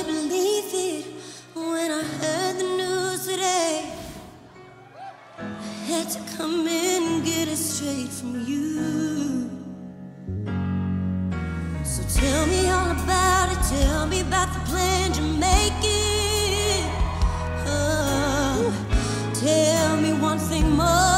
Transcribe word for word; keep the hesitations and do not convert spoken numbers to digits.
hardly believe it when I heard the news today. I had to come in and get it straight from you. So tell me all about it, tell me about the plans you're making. Oh, tell me one thing more.